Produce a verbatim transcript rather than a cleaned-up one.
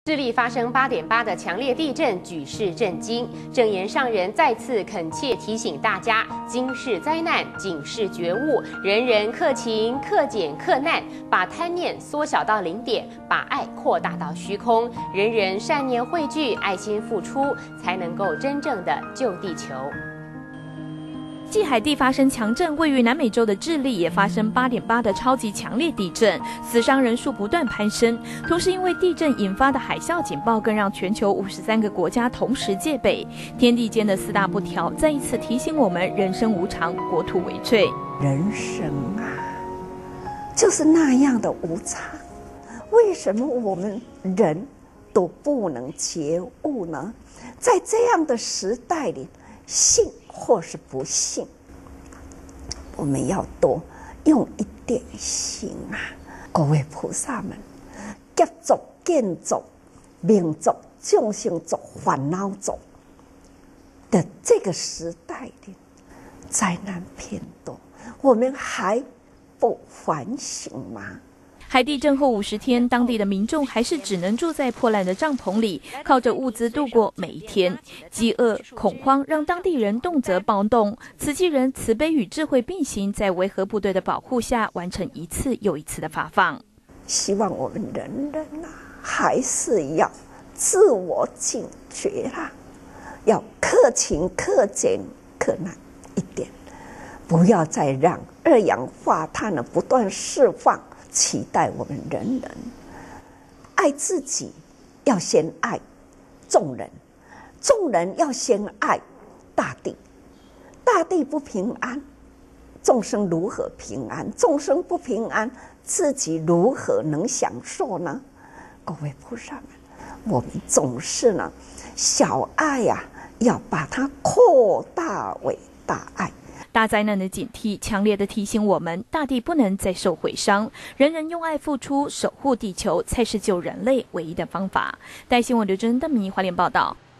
智利发生八点八的强烈地震，举世震惊。正言上人再次恳切提醒大家：今世灾难，警示觉悟，人人克勤、克俭、克难，把贪念缩小到零点，把爱扩大到虚空。人人善念汇聚，爱心付出，才能够真正的救地球。 继海地发生强震，位于南美洲的智利也发生八点八的超级强烈地震，死伤人数不断攀升。同时，因为地震引发的海啸警报，更让全球五十三个国家同时戒备。天地间的四大不调，再一次提醒我们：人生无常，国土为脆。 人生啊，就是那样的无常。为什么我们人都不能觉悟呢？在这样的时代里，信 或是不信，我们要多用一点心啊！各位菩萨们，劫族、见族、民族、众生族、烦恼族的这个时代里，灾难偏多，我们还不反省吗？ 海地震后五十天，当地的民众还是只能住在破烂的帐篷里，靠着物资度过每一天。饥饿、恐慌让当地人动辄暴动。慈济人慈悲与智慧并行，在维和部队的保护下，完成一次又一次的发放。 希望我们人人啊，还是要自我警觉啦，要克勤、克俭、克难一点，不要再让二氧化碳呢不断释放。 期待我们人人爱自己，要先爱众人；众人要先爱大地。大地不平安，众生如何平安？众生不平安，自己如何能享受呢？各位菩萨们，我们总是呢，小爱呀、啊，要把它扩大为大爱。 大灾难的警惕，强烈的提醒我们，大地不能再受毁伤，人人用爱付出，守护地球，才是救人类唯一的方法。带新闻刘真、邓明华联报道。